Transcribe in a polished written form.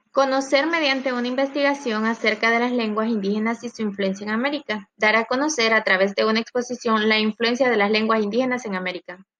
Conocer mediante una investigación acerca de las lenguas indígenas y su influencia en América. Dar a conocer a través de una exposición la influencia de las lenguas indígenas en América.